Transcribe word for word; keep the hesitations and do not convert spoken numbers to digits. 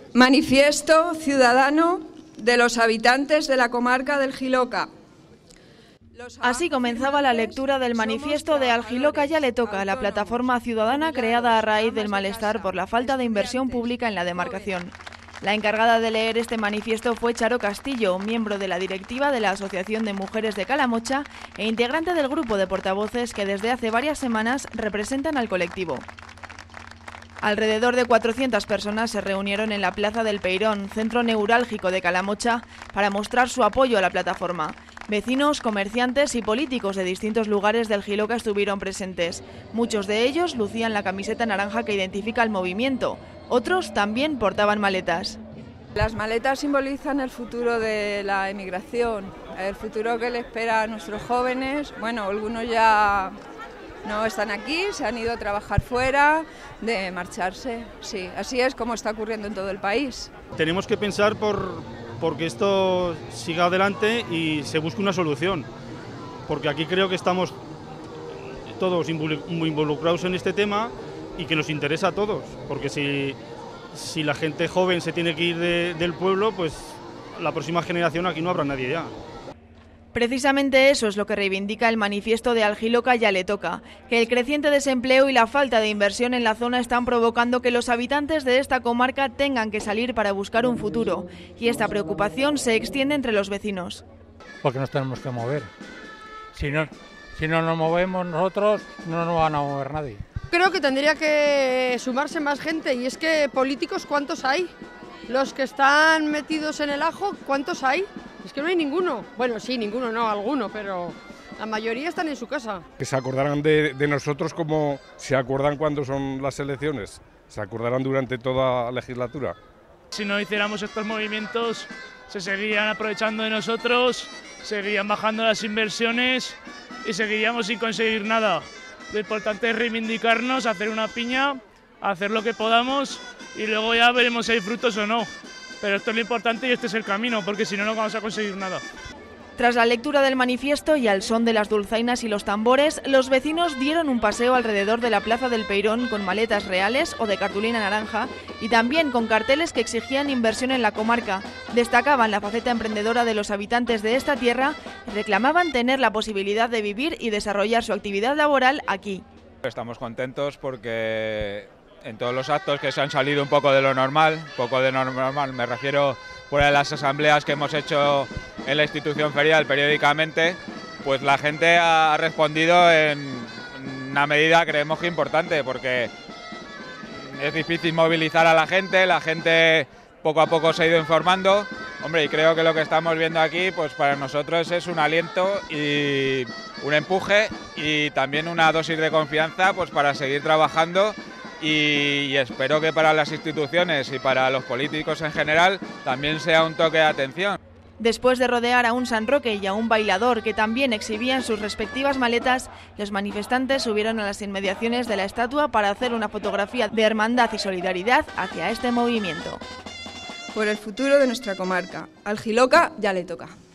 Manifiesto ciudadano de los habitantes de la comarca del Jiloca. Así comenzaba la lectura del manifiesto de Al Jiloca ya le toca, la plataforma ciudadana creada a raíz del malestar por la falta de inversión pública en la demarcación. La encargada de leer este manifiesto fue Charo Castillo, miembro de la directiva de la Asociación de Mujeres de Calamocha e integrante del grupo de portavoces que desde hace varias semanas representan al colectivo. Alrededor de cuatrocientas personas se reunieron en la Plaza del Peirón, centro neurálgico de Calamocha, para mostrar su apoyo a la plataforma. Vecinos, comerciantes y políticos de distintos lugares del Jiloca estuvieron presentes. Muchos de ellos lucían la camiseta naranja que identifica al movimiento. Otros también portaban maletas. Las maletas simbolizan el futuro de la emigración, el futuro que le espera a nuestros jóvenes. Bueno, algunos ya no están aquí, se han ido a trabajar fuera, de marcharse. Sí, así es como está ocurriendo en todo el país. Tenemos que pensar por, porque esto siga adelante y se busque una solución, porque aquí creo que estamos todos muy involucrados en este tema y que nos interesa a todos, porque si, si la gente joven se tiene que ir de, del pueblo, pues la próxima generación aquí no habrá nadie ya. Precisamente eso es lo que reivindica el manifiesto de Al Jiloca ya le toca, que el creciente desempleo y la falta de inversión en la zona están provocando que los habitantes de esta comarca tengan que salir para buscar un futuro, y esta preocupación se extiende entre los vecinos. Porque nos tenemos que mover. Si no, si no nos movemos nosotros, no nos van a mover nadie. Creo que tendría que sumarse más gente, y es que políticos, ¿cuántos hay? Los que están metidos en el ajo, ¿cuántos hay? Es que no hay ninguno. Bueno, sí, ninguno, no, alguno, pero la mayoría están en su casa. Que se acordarán de, de nosotros como se acuerdan cuando son las elecciones, se acordarán durante toda la legislatura. Si no hiciéramos estos movimientos, se seguirían aprovechando de nosotros, seguirían bajando las inversiones y seguiríamos sin conseguir nada. Lo importante es reivindicarnos, hacer una piña, hacer lo que podamos y luego ya veremos si hay frutos o no. Pero esto es lo importante y este es el camino, porque si no, no vamos a conseguir nada. Tras la lectura del manifiesto y al son de las dulzainas y los tambores, los vecinos dieron un paseo alrededor de la Plaza del Peirón con maletas reales o de cartulina naranja y también con carteles que exigían inversión en la comarca. Destacaban la faceta emprendedora de los habitantes de esta tierra y reclamaban tener la posibilidad de vivir y desarrollar su actividad laboral aquí. Estamos contentos porque en todos los actos que se han salido un poco de lo normal, poco de lo normal, me refiero fuera de las asambleas que hemos hecho en la institución ferial periódicamente, pues la gente ha respondido en una medida creemos que importante, porque es difícil movilizar a la gente, la gente poco a poco se ha ido informando, hombre, y creo que lo que estamos viendo aquí, pues para nosotros es un aliento y un empuje y también una dosis de confianza, pues para seguir trabajando. Y, y espero que para las instituciones y para los políticos en general también sea un toque de atención. Después de rodear a un San Roque y a un bailador que también exhibían sus respectivas maletas, los manifestantes subieron a las inmediaciones de la estatua para hacer una fotografía de hermandad y solidaridad hacia este movimiento. Por el futuro de nuestra comarca, Al Jiloca ya le toca.